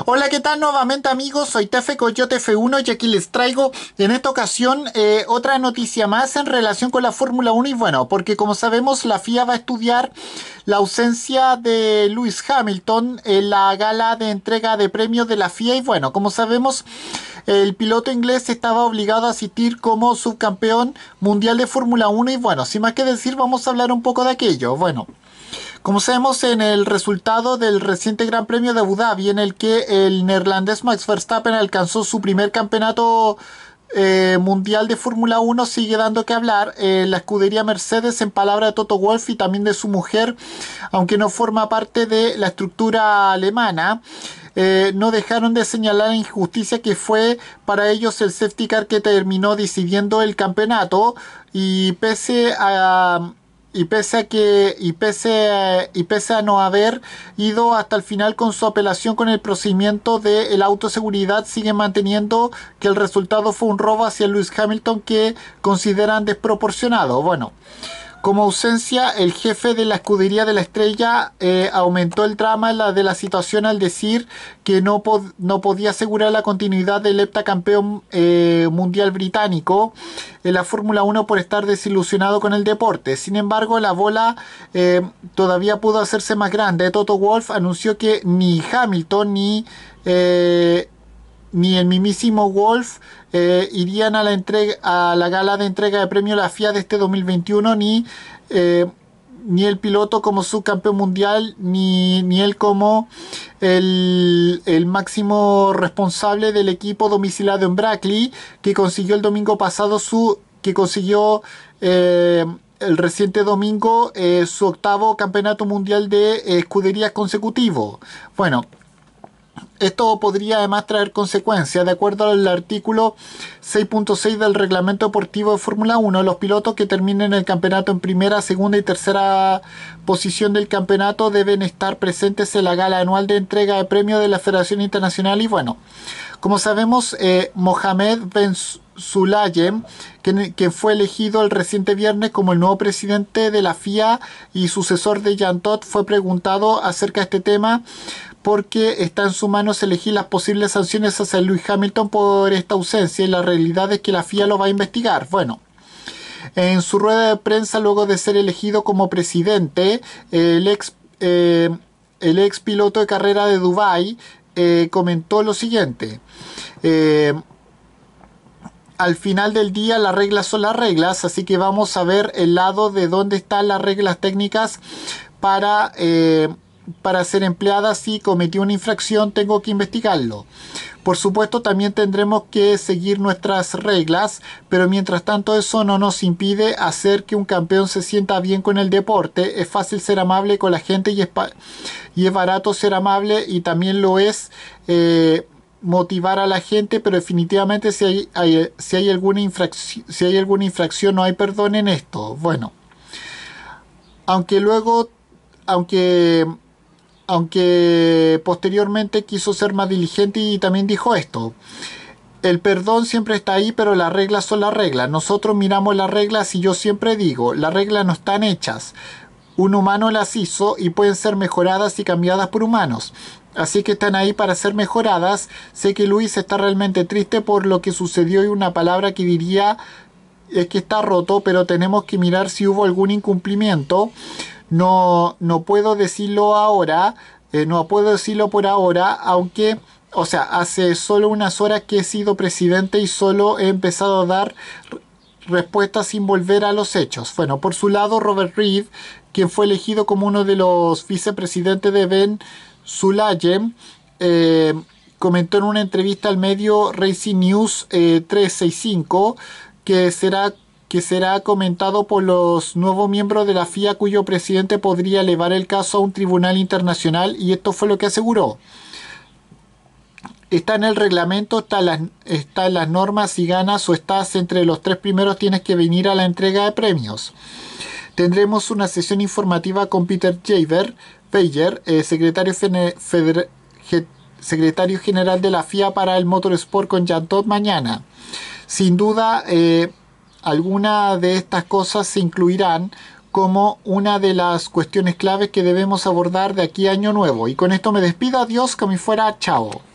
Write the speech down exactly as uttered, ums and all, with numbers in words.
Hola, ¿qué tal nuevamente amigos? Soy Tefe Coyote F uno y aquí les traigo en esta ocasión eh, otra noticia más en relación con la Fórmula uno y bueno, porque como sabemos la F I A va a estudiar la ausencia de Lewis Hamilton en la gala de entrega de premios de la F I A y bueno, como sabemos el piloto inglés estaba obligado a asistir como subcampeón mundial de Fórmula uno y bueno, sin más que decir vamos a hablar un poco de aquello. Bueno, como sabemos en el resultado del reciente Gran Premio de Abu Dhabi, en el que el neerlandés Max Verstappen alcanzó su primer campeonato eh, mundial de Fórmula uno, sigue dando que hablar. Eh, la escudería Mercedes, en palabra de Toto Wolff y también de su mujer, aunque no forma parte de la estructura alemana, eh, no dejaron de señalar la injusticia que fue para ellos el safety car que terminó decidiendo el campeonato y pese a... Y pese a que y pese a, y pese a no haber ido hasta el final con su apelación con el procedimiento de la autoseguridad, siguen manteniendo que el resultado fue un robo hacia Lewis Hamilton que consideran desproporcionado. Bueno, como ausencia, el jefe de la escudería de la estrella eh, aumentó el drama la de la situación al decir que no, pod no podía asegurar la continuidad del heptacampeón eh, mundial británico en la Fórmula uno por estar desilusionado con el deporte. Sin embargo, la bola eh, todavía pudo hacerse más grande. Toto Wolff anunció que ni Hamilton ni... Eh, ni el mismísimo Wolff eh, irían a la, entrega, a la gala de entrega de premio de la F I A de este dos mil veintiuno, ni, eh, ni el piloto como subcampeón mundial, ni, ni él como el, el máximo responsable del equipo domiciliado en Brackley, que consiguió el domingo pasado su... que consiguió... Eh, el reciente domingo eh, su octavo campeonato mundial de eh, escuderías consecutivo. Bueno, esto podría además traer consecuencias. De acuerdo al artículo seis punto seis del reglamento deportivo de Fórmula uno, los pilotos que terminen el campeonato en primera, segunda y tercera posición del campeonato deben estar presentes en la gala anual de entrega de premios de la Federación Internacional. Y bueno, como sabemos, eh, Mohamed Ben Sulayem, que, que fue elegido el reciente viernes como el nuevo presidente de la F I A y sucesor de Jean Todt, fue preguntado acerca de este tema porque está en su mano elegir las posibles sanciones hacia Lewis Hamilton por esta ausencia y la realidad es que la F I A lo va a investigar. Bueno, en su rueda de prensa luego de ser elegido como presidente, el ex, eh, el ex piloto de carrera de Dubái eh, comentó lo siguiente. Eh, Al final del día las reglas son las reglas, así que vamos a ver el lado de dónde están las reglas técnicas para... Eh, para ser empleada. Si cometió una infracción, tengo que investigarlo. Por supuesto, también tendremos que seguir nuestras reglas, pero mientras tanto eso no nos impide hacer que un campeón se sienta bien con el deporte. Es fácil ser amable con la gente y es, y es barato ser amable y también lo es eh, motivar a la gente, pero definitivamente si hay, hay, si hay alguna infracción, si hay alguna infracción no hay perdón en esto. Bueno, aunque luego, aunque aunque posteriormente quiso ser más diligente y también dijo esto: el perdón siempre está ahí, pero las reglas son las reglas. Nosotros miramos las reglas y yo siempre digo, las reglas no están hechas. Un humano las hizo y pueden ser mejoradas y cambiadas por humanos. Así que están ahí para ser mejoradas. Sé que Luis está realmente triste por lo que sucedió y una palabra que diría es que está roto, pero tenemos que mirar si hubo algún incumplimiento. No, no puedo decirlo ahora, eh, no puedo decirlo por ahora, aunque, o sea, hace solo unas horas que he sido presidente y solo he empezado a dar respuestas sin volver a los hechos. Bueno, por su lado, Robert Reid, quien fue elegido como uno de los vicepresidentes de Ben Sulayem, eh, comentó en una entrevista al medio Racing News eh, trescientos sesenta y cinco que será que será comentado por los nuevos miembros de la F I A, cuyo presidente podría elevar el caso a un tribunal internacional, y esto fue lo que aseguró. Está en el reglamento, está en las, está en las normas, si ganas o estás entre los tres primeros tienes que venir a la entrega de premios. Tendremos una sesión informativa con Peter Jaeger, Beyer, eh, secretario, Feder, secretario general de la F I A para el Motorsport, con Jean Todt mañana. Sin duda, eh, algunas de estas cosas se incluirán como una de las cuestiones claves que debemos abordar de aquí a Año Nuevo. Y con esto me despido. Adiós, como si fuera chao.